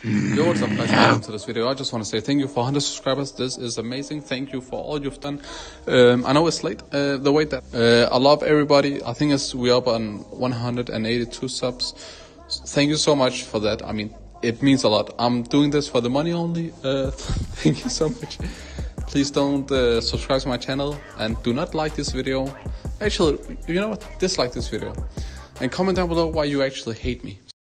Yo, what's up guys, welcome to this video. I just want to say thank you for 100 subscribers. This is amazing. Thank you for all you've done. I know it's late, the wait that. I love everybody. I think we're up on 182 subs. Thank you so much for that. I mean, it means a lot. I'm doing this for the money only. Thank you so much. Please don't subscribe to my channel and do not like this video. Actually, you know what? Dislike this video. And comment down below why you actually hate me.